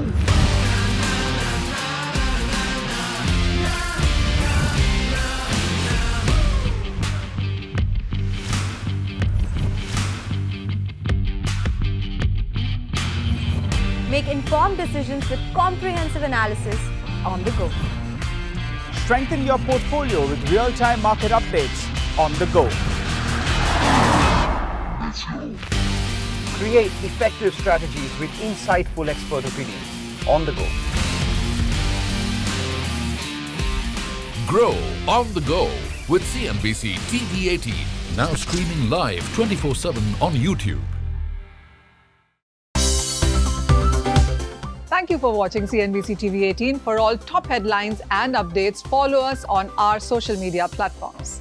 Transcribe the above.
Make informed decisions with comprehensive analysis on the go. Strengthen your portfolio with real-time market updates on the go. Create effective strategies with insightful expert opinions on the go. Grow on the go with CNBC TV18. Now streaming live 24/7 on YouTube. Thank you for watching CNBC TV18. For all top headlines and updates, follow us on our social media platforms.